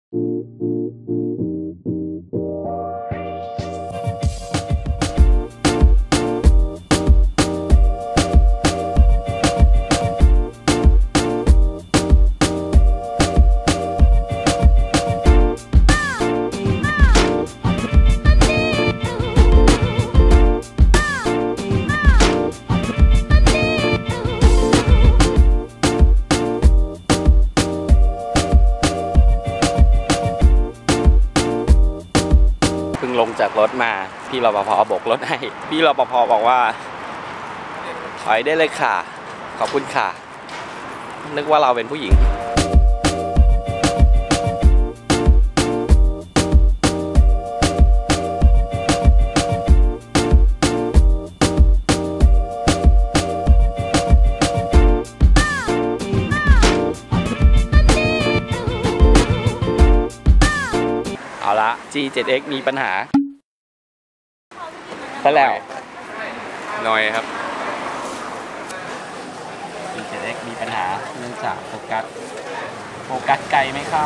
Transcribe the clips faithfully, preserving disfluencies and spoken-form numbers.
ลงจากรถมาพี่รปภโบกรถให้พี่รปภบอกว่าถอยได้เลยค่ะขอบคุณค่ะนึกว่าเราเป็นผู้หญิงเอาละ จี เซเว่น เอ็กซ์ มีปัญหาซะแล้วหน่อยครับ จี เซเว่น เอ็กซ์ มีปัญหาเนื่องจากโฟกัสโฟกัสไกลไม่เข้า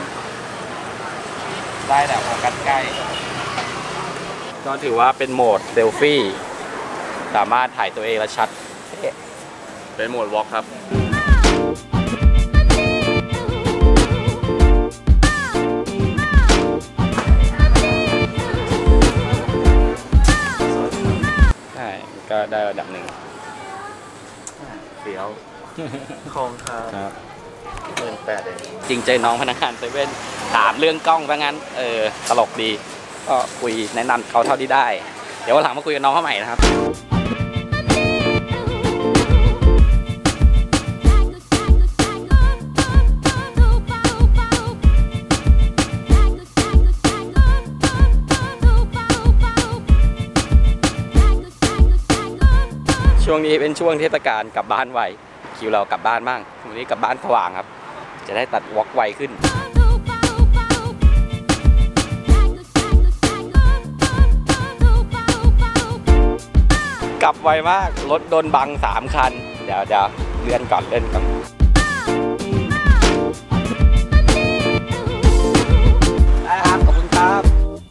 ได้แต่โฟกัสใกล้ก็ถือว่าเป็นโหมดเซลฟี่สามารถถ่ายตัวเองและชัดเป็นโหมดวอล์กครับก็ได้ระดับหนึ่งเฟี้ยวคงครับเงินแปดเองจริงใจน้องพนักงานเซเว่นถามเรื่องกล้องซะงั้นเออตลกดีก็คุยแนะนำเขาเท่าที่ได้เดี๋ยววันหลังมาคุยกับน้องเขาใหม่นะครับช่วงนี้เป็นช่วงเทศกาลกลับบ้านไวคิวเรากลับบ้านบ้างวันนี้กลับบ้านสว่างครับจะได้ตัดวอล์กไวขึ้นกลับไวมากรถโดนบังสามคันเดี๋ยวเดี๋ยวเลื่อนก่อนเลื่อนก่อนได้ครับขอบคุณครับ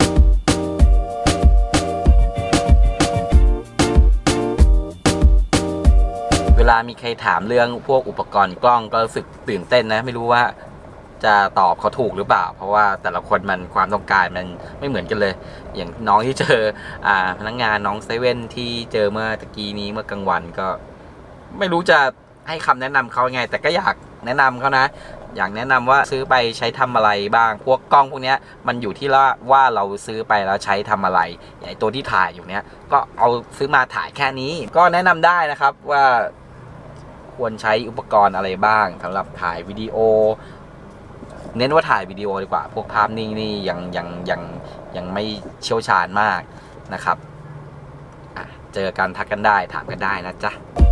เวลามีใครถามเรื่องพวกอุปกรณ์กล้องก็รู้สึกตื่นเต้นนะไม่รู้ว่าจะตอบเขาถูกหรือเปล่าเพราะว่าแต่ละคนมันความต้องการมันไม่เหมือนกันเลยอย่างน้องที่เจออ่าพนักงานน้องเซเว่นที่เจอเมื่อตะกี้นี้เมื่อกลางวันก็ไม่รู้จะให้คำแนะนำเขาไงแต่ก็อยากแนะนำเขานะอยากแนะนำว่าซื้อไปใช้ทำอะไรบ้างพวกกล้องพวกนี้มันอยู่ที่ว่าว่าเราซื้อไปแล้วใช้ทำอะไรอย่างตัวที่ถ่ายอยู่เนี้ยก็เอาซื้อมาถ่ายแค่นี้ก็แนะนำได้นะครับว่าควรใช้อุปกรณ์อะไรบ้างสำหรับถ่ายวิดีโอเน้นว่าถ่ายวิดีโอดีกว่าพวกภาพนิ่งนี่ยังยังยังยังไม่เชี่ยวชาญมากนะครับเจอกันทักกันได้ถามกันได้นะจ๊ะ